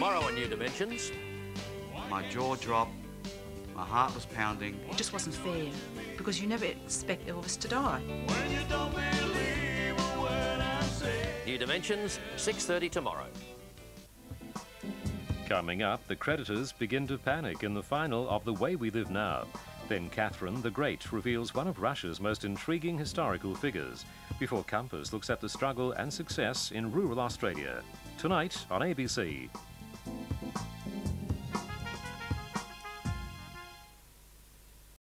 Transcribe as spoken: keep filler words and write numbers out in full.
Tomorrow on New Dimensions. My jaw dropped, my heart was pounding. It just wasn't fair, because you never expect Elvis to die. When you don't believe a word I say. New Dimensions, six thirty tomorrow. Coming up, the creditors begin to panic in the final of The Way We Live Now. Then Catherine the Great reveals one of Russia's most intriguing historical figures, before Compass looks at the struggle and success in rural Australia. Tonight on A B C.